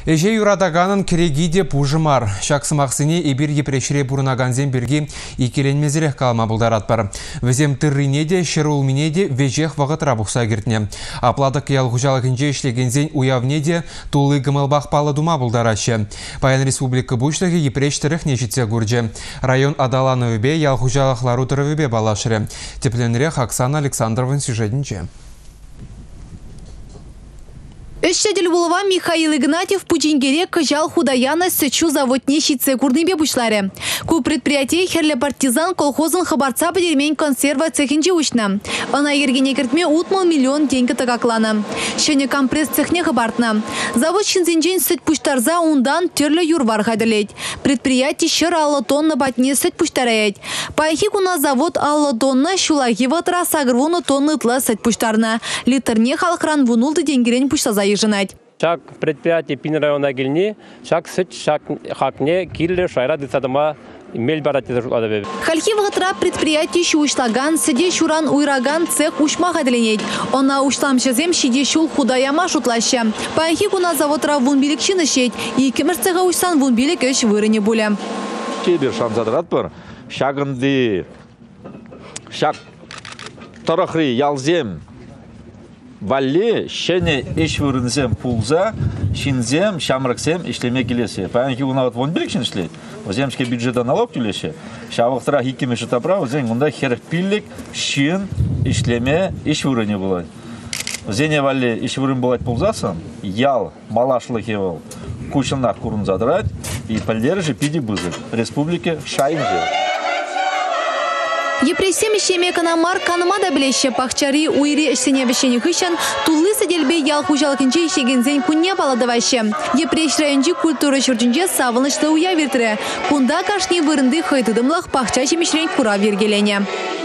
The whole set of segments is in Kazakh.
Эже юратаганын керегиде пужымар. Шаксымақсыне эбир епрешіре бұрынаганзен бірге икеленмезірек қалма бұлдарат бар. Візем тыррине де, шерулмине де вежех вағытыра бұқса кертіне. Апладық ялғужалығынже ішлегензен уявне де тулы гымылбақ палы дума бұлдарашы. Паян республика бұштығы епрештірік нешітсе гурже. Район адаланы өбе ялғужалықлару тұры өбе балашыры. Тепленірек Оксана Александровын сюжетінче. Эшшедел булава Михаил Игнатьев пучингере кыжал худаяна сычу заводне щитсе курныбе бушларе. Ку предприятие херле партизан колхозын хабарца подельмень консерва цехинче учна. Она ергене кертме утмал миллион деньги тагаклана. Шене компресс цехне хабартна. Завод шинзенжен сыть пуштарза ундан терле юрвар хайдалеть. Предприятие щер алла тонна батне сыть пуштараять. Пайхи куна завод алла тонна шулаги ватра сагрвуна тонны тла сыть пуштарна. Литерне халкран вунулды денгерень пуштаза еженать. Шак предприятие Пин района гильни, шак сыч, шак хакне, килле, шайра децадама, мельбарати зажуладабе. Хальхи ватра предприятие шуишлаган, сиде шуран уйраган цех ушма гадленеть. Она ушлам шазем шиде шул худаяма шутлаща. Пайхи куна заводра вунбилик шинышеть, и кемерцега ушсан вунбилик эш вырыне буля. Чебер шамзадрат бар, шагынды, шак тарахри ялзем, валли, шене иш вырынзем пулза, шинзем, шамраксем ишлеме келесе. Паянки унават вон билик шиншлет, оземшке бюджета налог тюлеше. Шавахтара хикиме шутапра, озен унда херх пиллик, шин, ишлеме, иш вырыне булай. Озене валли иш вырын булать пулзасан, ял, малашлык евал, кучынах курын задрать, и поддержи пиди бызык. Республике шайнже. Епрессем ишеме канамар канамада білеші пахчари уйри ішсене вішені хышан тулы саделбе ялхужалкінче ішегензен күнне баладывашы. Епреш районжи культура жүрджінже савынышлы уя вертірі. Кунда кашни вырынды хайтыдымлық пахча шемешрен кура вергелене.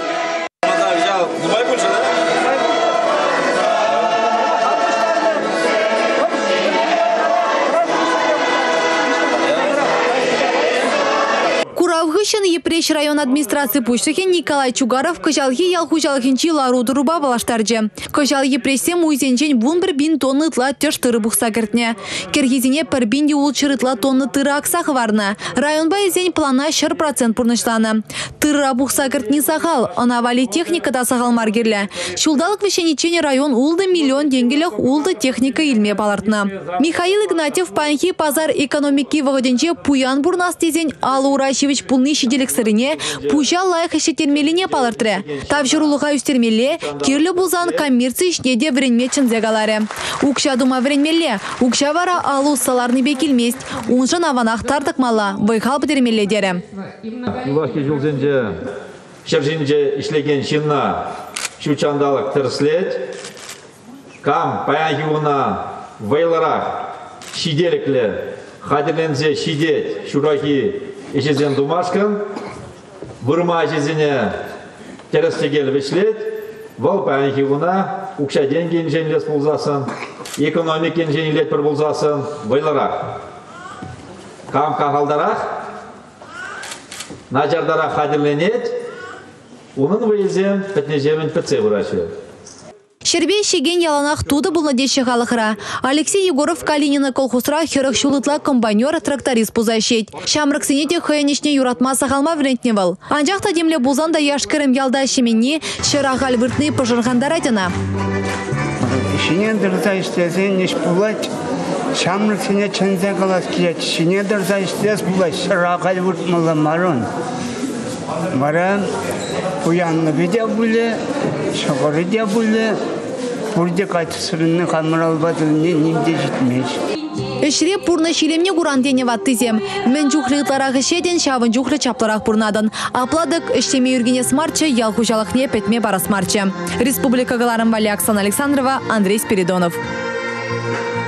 Хышын епреш район администрации пуштыхен Николай Чугаров кыжалхи ялхужалхинчи лару туруба балаштарджы. Кыжал епрессем уйзенчен вун бір бин тонны тла теш тыры бұқса кертне. Кергизине пір бинде ул чырытла тонны тыры аксақы варна. Районба изен плана 100% пурнышланы. Тыры бұқса кертне сағал, анавали техникада сағал маргерлі. Шулдалық вешенечене район улды миллион денгелек улды техника илме балартна. Михаил Игнатьев панхи пазар экономики вағыденче пуян бурнас тезен Алла Уращевич пулны шиделік сырыне пужа лайық ішетермеліне палыртыры. Тавжырулыға үстермелі, керлі бұлзан коммерция ішнеде вренмечін зегалары. Укша дума вренмелі, укша вара алу саларны бекілмест. Унжын аванақ тардықмала, вайхал бідермелі дері. Юлахи жылзенже, шерженже ішлеген шынна шучандалық тірслет, кам паянхиуна вайларақ шиделіклі, хадерлензе шидет, шурахи ешезен думашкан, вырма ешезене терестегел вешлет, вал паянхи уна, укша деньги инженлес булзасын, экономик инженлет пір булзасын, вайларақ. Кам кахалдарақ, начардарақ хадерленет, унын вейзен пәтнежемін пәтсе вырашыр. Шербей шеген яланах туды бұл надеші қалықыра. Алексей Егоров Калинина колхозра херах шулытла комбайнер тракторист бұзашет. Шамрық сенеде хойнешне юратма сақалма врентневал. Анжақта демле бұзан да яшкерім ялда шеменне шырағал выртны пожырғандар айтына. Шенен дұрза іштесен неш бұлать. Шамрық сене чанза қалас келет. Шенен дұрза іштес бұлать. Шырағал выртмылы марон. Мара бұянлығы де бұлы. Шағыры де бұлы, бұрде қайтысырыны қамыр албадылыны немде жетмеш. Эшре пурна шилемне куран дене ваттызем. Мен жухлыгларағы шеден шавын жухлы чапларақ пурнадын. Апладык іштеме үргене смарчы, ялхужалықне петме бара смарчы. Республика Галарым Вали Оксана Александрова, Андрей Спиридонов.